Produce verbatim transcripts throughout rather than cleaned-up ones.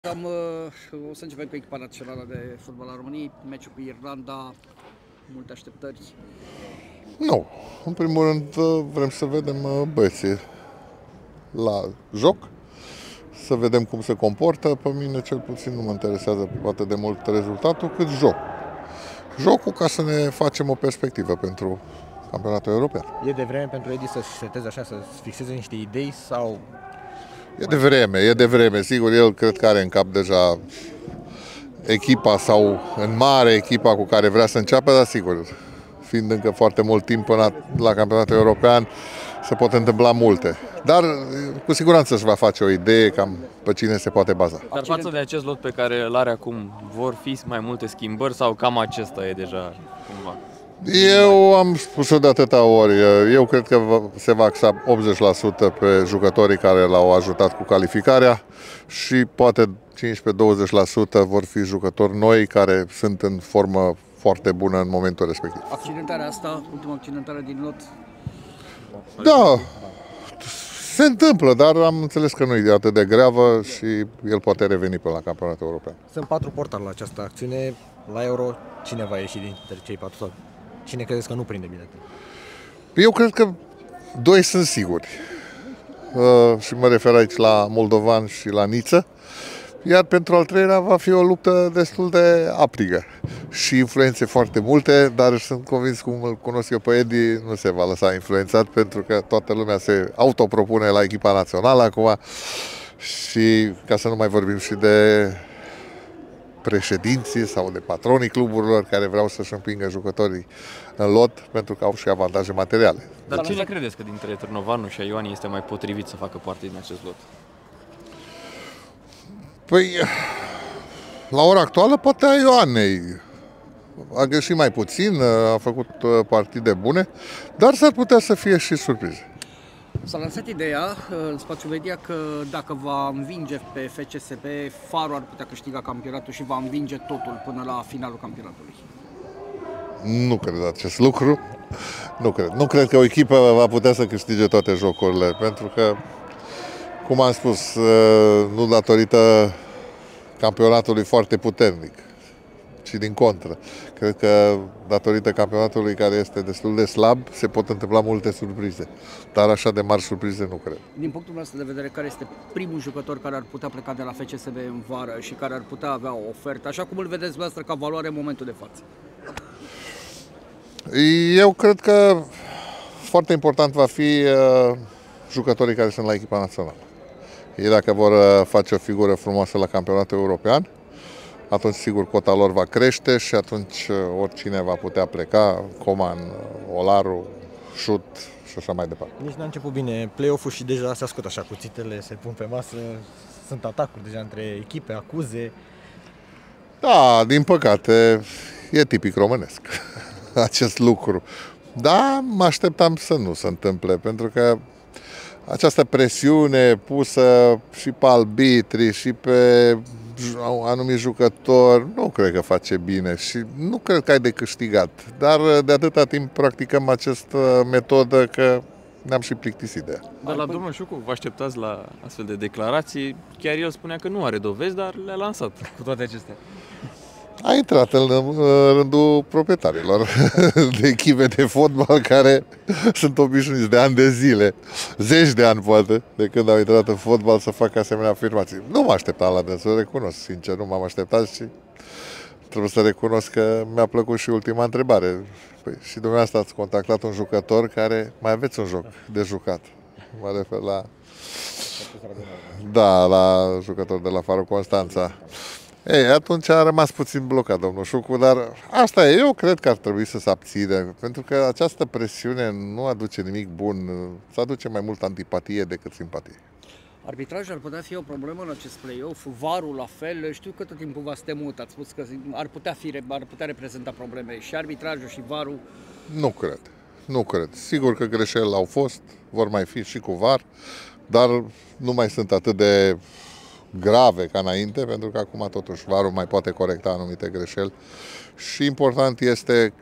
Am, o să începem cu echipa națională de fotbal al României, meciul cu Irlanda, multe așteptări. Nu. În primul rând vrem să vedem băieții la joc, să vedem cum se comportă. Pe mine cel puțin nu mă interesează atât de mult rezultatul cât joc. Jocul ca să ne facem o perspectivă pentru campionatul european. E de vreme pentru Edi să-și seteze așa, să-și fixeze niște idei sau... E de vreme, e de vreme. Sigur, el cred că are în cap deja echipa sau în mare echipa cu care vrea să înceapă, dar sigur, fiind încă foarte mult timp până la, la campionatul european, se pot întâmpla multe. Dar cu siguranță își va face o idee cam pe cine se poate baza. Dar față de acest lot pe care îl are acum, vor fi mai multe schimbări sau cam acesta e deja cumva? Eu am spus-o de atâtea ori. Eu cred că se va axa optzeci la sută pe jucătorii care l-au ajutat cu calificarea și poate cincisprezece douăzeci la sută vor fi jucători noi care sunt în formă foarte bună în momentul respectiv. Accidentarea asta, ultima accidentare din lot. Da, se întâmplă, dar am înțeles că nu e atât de greavă și el poate reveni până la campionatul european. Sunt patru portari la această acțiune. La Euro, cine va ieși dintre cei patru? Sau cine credeți că nu prinde bilete? Eu cred că doi sunt siguri. Uh, și mă refer aici la moldovan și la Niță. Iar pentru al treilea va fi o luptă destul de aprigă și influențe foarte multe, dar sunt convins, cum îl cunosc eu pe Edi, nu se va lăsa influențat pentru că toată lumea se autopropune la echipa națională acum și ca să nu mai vorbim și de președinții sau de patronii cluburilor care vreau să-și împingă jucătorii în lot pentru că au și avantaje materiale. Dar cine credeți că dintre Târnovanu și Ioani este mai potrivit să facă parte din acest lot? Păi, la ora actuală, poate a Ioanei. A greșit mai puțin, a făcut partide bune, dar s-ar putea să fie și surprize. S-a lansat ideea în spațiul media că dacă va învinge pe F C S B, Faro ar putea câștiga campionatul și va învinge totul până la finalul campionatului. Nu cred acest lucru. Nu cred. Nu cred că o echipă va putea să câștige toate jocurile, pentru că, cum am spus, nu datorită campionatului foarte puternic, ci din contră. Cred că datorită campionatului care este destul de slab, se pot întâmpla multe surprize. Dar așa de mari surprize nu cred. Din punctul nostru de vedere, care este primul jucător care ar putea pleca de la F C S B în vară și care ar putea avea o ofertă, așa cum îl vedeți dumneavoastră ca valoare în momentul de față? Eu cred că foarte important va fi uh, jucătorii care sunt la echipa națională. Ei dacă vor uh, face o figură frumoasă la campionatul european, atunci sigur cota lor va crește și atunci uh, oricine va putea pleca, Coman, Olaru, Șut și așa mai departe. Nici n-a început bine play-off-ul și deja se ascultă așa, cuțitele se pun pe masă, sunt atacuri deja între echipe, acuze. Da, din păcate, e tipic românesc acest lucru. Da, mă așteptam să nu se întâmple, pentru că această presiune pusă și pe arbitri și pe anumiți jucători, nu cred că face bine și nu cred că ai de câștigat. Dar de atâta timp practicăm această metodă că ne-am și plictisit de ea. Dar la domnul Șucu vă așteptați la astfel de declarații? Chiar el spunea că nu are dovezi, dar le-a lansat cu toate acestea. A intrat în rândul proprietarilor de echipe de fotbal care sunt obișnuiți de ani de zile, zeci de ani poate, de când au intrat în fotbal să facă asemenea afirmații. Nu mă așteptam la dânsul, recunosc, sincer, nu m-am așteptat și trebuie să recunosc că mi-a plăcut și ultima întrebare. Păi, și dumneavoastră ați contactat un jucător care mai aveți un joc de jucat. Mă refer la... Da, la jucător de la Faro Constanța. Ei, atunci a rămas puțin blocat domnul Șucu, dar asta e, eu cred că ar trebui să se abține, pentru că această presiune nu aduce nimic bun, să aduce mai mult antipatie decât simpatie. Arbitrajul ar putea fi o problemă în acest play-off, varul la fel, știu că tot timpul v-ați temut, ați spus că ar putea, fi, ar putea reprezenta probleme și arbitrajul și varul. Nu cred, nu cred. Sigur că greșeli au fost, vor mai fi și cu var, dar nu mai sunt atât de grave ca înainte, pentru că acum totuși varul mai poate corecta anumite greșeli și important este,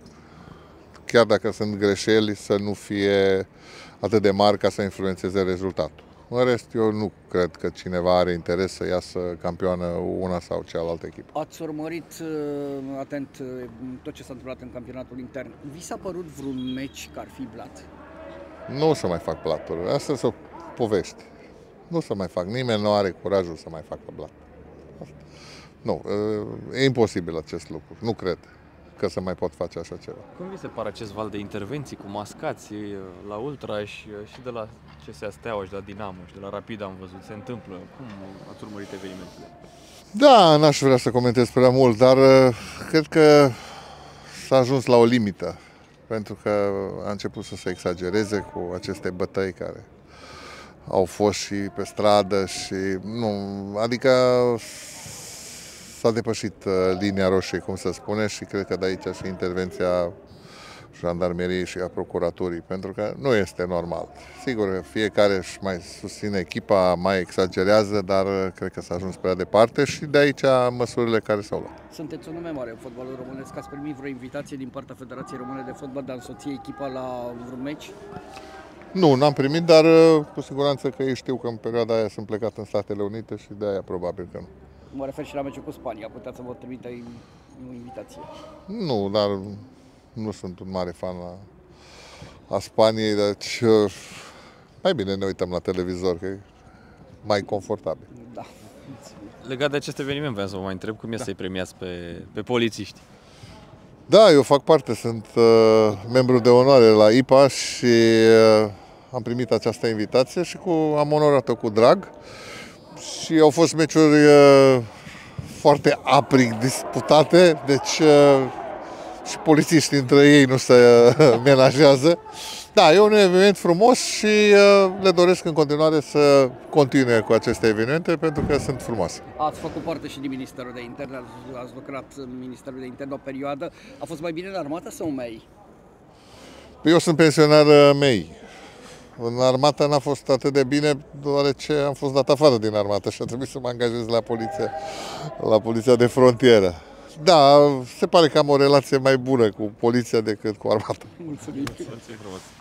chiar dacă sunt greșeli, să nu fie atât de mari ca să influențeze rezultatul. În rest, eu nu cred că cineva are interes să iasă campioană una sau cealaltă echipă. Ați urmărit uh, atent uh, tot ce s-a întâmplat în campionatul intern. Vi s-a părut vreun meci că ar fi blat? Nu o să mai fac platuri. Asta sunt povești. Nu o să mai fac. Nimeni nu are curajul să mai facă blat. Nu, e imposibil acest lucru. Nu cred că se mai pot face așa ceva. Cum vi se pare acest val de intervenții cu mascați la Ultra și, și de la C S A Steaua și de la Dinamo și de la Rapid am văzut? Se întâmplă? Cum ați urmărit evenimentele? Da, n-aș vrea să comentez prea mult, dar cred că s-a ajuns la o limită. Pentru că a început să se exagereze cu aceste bătăi care au fost și pe stradă și nu, adică s-a depășit linia roșie, cum se spune, și cred că de aici și intervenția jandarmeriei și a procuraturii, pentru că nu este normal. Sigur, fiecare își mai susține echipa, mai exagerează, dar cred că s-a ajuns prea departe și de aici măsurile care s-au luat. Sunteți un nume mare în fotbalul românesc. Ați primit vreo invitație din partea Federației Române de Fotbal de a însoți echipa la vreun meci? Nu, n-am primit, dar cu siguranță că ei știu că în perioada aia sunt plecat în Statele Unite și de aia probabil că nu. Mă refer și la meciul cu Spania. Puteți să vă trimite o invitație? Nu, dar nu sunt un mare fan la, a Spaniei, deci mai bine ne uităm la televizor, că e mai confortabil. Da. Legat de acest eveniment, vreau să vă mai întreb cum e da. să-i premiați pe, pe polițiști. Da, eu fac parte, sunt uh, membru de onoare la I P A și uh, am primit această invitație și cu, am onorat-o cu drag. Și au fost meciuri uh, foarte aprig disputate, deci uh, și polițiștii între ei nu se uh, menajează. Da, e un eveniment frumos și uh, le doresc în continuare să continue cu aceste evenimente pentru că sunt frumoase. Ați făcut parte și din Ministerul de Interne, ați lucrat în Ministerul de Interne o perioadă. A fost mai bine în armată sau M E I? Eu sunt pensionar M E I. În armată n-a fost atât de bine, deoarece am fost dat afară din armată și a trebuit să mă angajez la poliția, la poliția de frontieră. Da, se pare că am o relație mai bună cu poliția decât cu armata. Mulțumim! Mulțumim frumos!